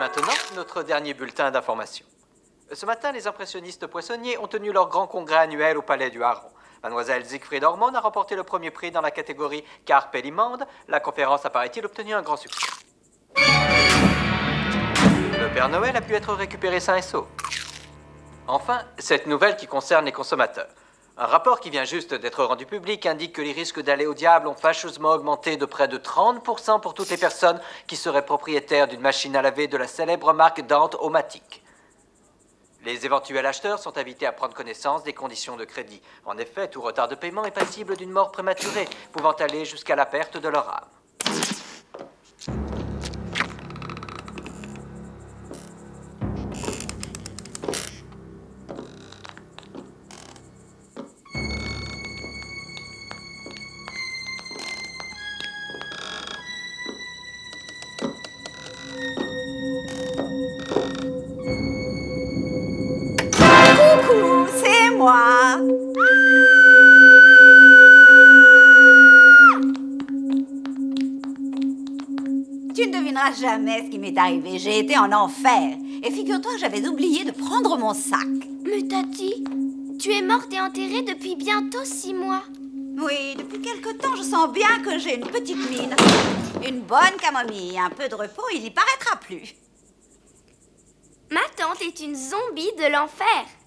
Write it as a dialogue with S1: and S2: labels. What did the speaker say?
S1: maintenant, notre dernier bulletin d'information. Ce matin, les impressionnistes poissonniers ont tenu leur grand congrès annuel au Palais du Hareng. Mademoiselle Siegfried Ormond a remporté le premier prix dans la catégorie Carpe Limande. La conférence a, paraît-il, obtenu un grand succès. Le Père Noël a pu être récupéré sain et sauf. Enfin, cette nouvelle qui concerne les consommateurs. Un rapport qui vient juste d'être rendu public indique que les risques d'aller au diable ont fâcheusement augmenté de près de 30% pour toutes les personnes qui seraient propriétaires d'une machine à laver de la célèbre marque Dante Omatic. Les éventuels acheteurs sont invités à prendre connaissance des conditions de crédit. En effet, tout retard de paiement est passible d'une mort prématurée, pouvant aller jusqu'à la perte de leur âme.
S2: Coucou, c'est moi. Tu ne devineras jamais ce qui m'est arrivé. J'ai été en enfer. Et figure-toi que j'avais oublié de prendre mon sac.
S3: Mais Tati, tu es morte et enterrée depuis bientôt 6 mois.
S2: Oui, depuis quelque temps, je sens bien que j'ai une petite mine. Une bonne camomille, un peu de repos, il y paraîtra plus.
S3: Ma tante est une zombie de l'enfer.